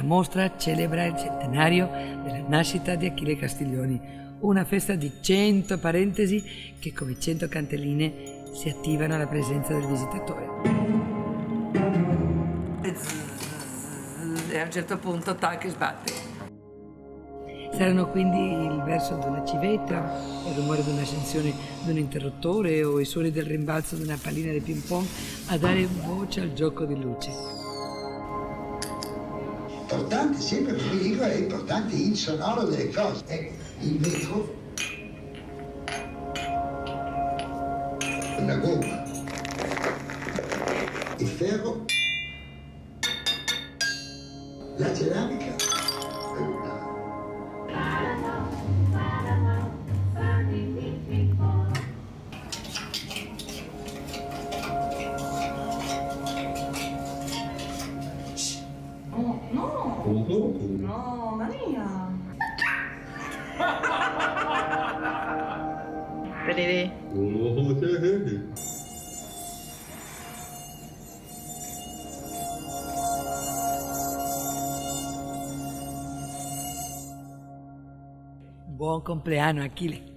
mostra celebra il centenario della nascita di Achille Castiglioni, una festa di 100 parentesi che come 100 cantelline si attivano alla presenza del visitatore. E a un certo punto tac, sbatte. Saranno quindi il verso di una civetta, il rumore di un'accensione di un interruttore o i suoni del rimbalzo di una pallina di ping pong a dare voce al gioco di luce. Importante, sempre come dico, è importante il sonoro delle cose. Il vetro, la gomma, il ferro, la ceramica. No, Maria. Vedete? Buon compleanno, Achille.